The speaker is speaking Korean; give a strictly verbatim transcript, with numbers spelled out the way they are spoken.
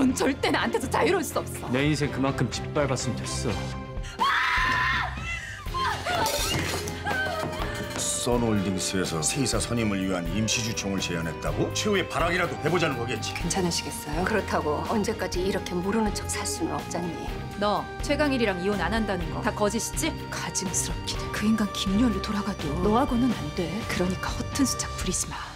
넌 절대 나한테서 자유로울 수 없어. 내 인생 그만큼 짓밟았으면 됐어. 선홀딩스에서 세이사 선임을 위한 임시주총을 제안했다고? 최후의 발악이라도 해보자는 거겠지. 괜찮으시겠어요? 그렇다고 언제까지 이렇게 모르는 척 살 수는 없잖니. 너 최강일이랑 이혼 안 한다는 거 다 거짓이지? 가증스럽기는 그 인간 김열로 돌아가도 너하고는 안 돼. 그러니까 허튼 수작 부리지 마.